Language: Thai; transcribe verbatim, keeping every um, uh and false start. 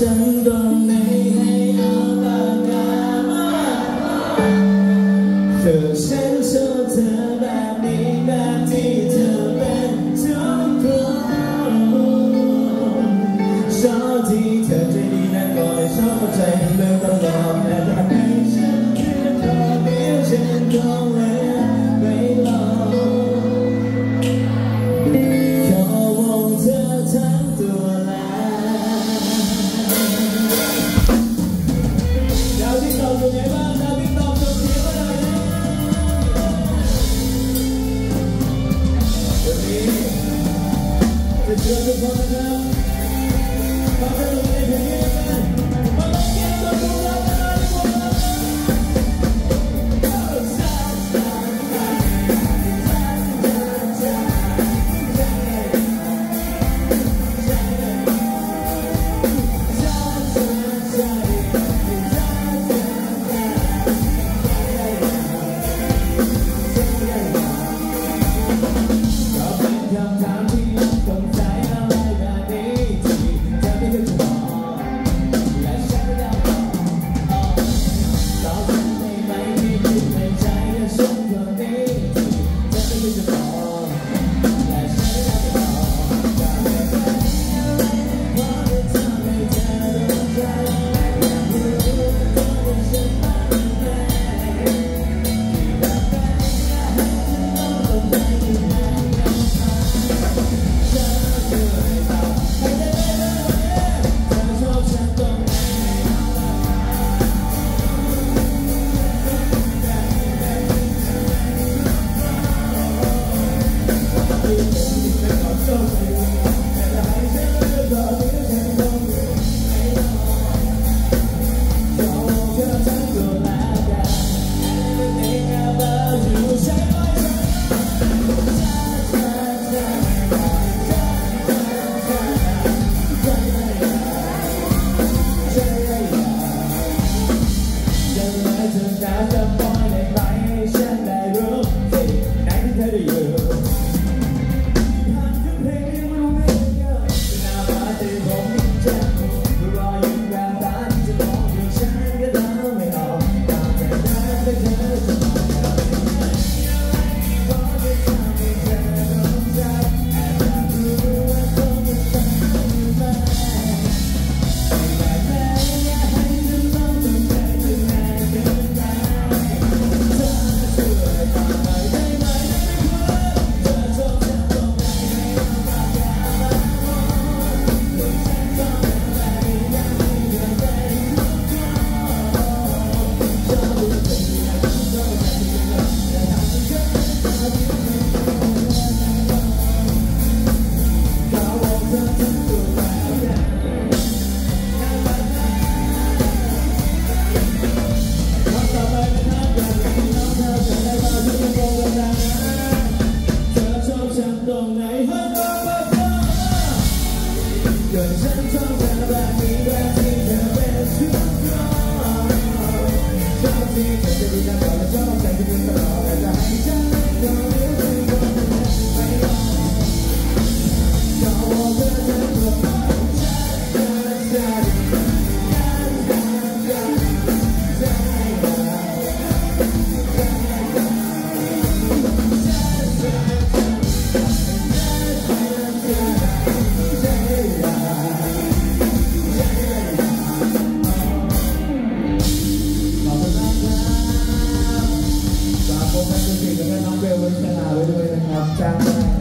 ฉันตรงไหนให้เอาปากกามาเธอฉันชอบเธอแบบนี้แบบที่เธอเป็นทุกคนชอบที่เธอใจดีและก็ได้ชอบใจเดินตลอดแต่ทำให้ฉันแค่ขอเดียวฉันคงเลยไม่รอขอวงเธอทั้งตัวดาวที่ตอบเป็นไงบ้างดาวที่ตอบส่งเสียงมาหน่อยนะวันนี้จะเชิญทุกคนนะครับมาเป็นหนึ่งในเพลงนี้กันมาลองเก็บตัวของเรากันหน่อยดีกว่าน้องเบลวัฒนาไว้ด้วยนะครับจ้าง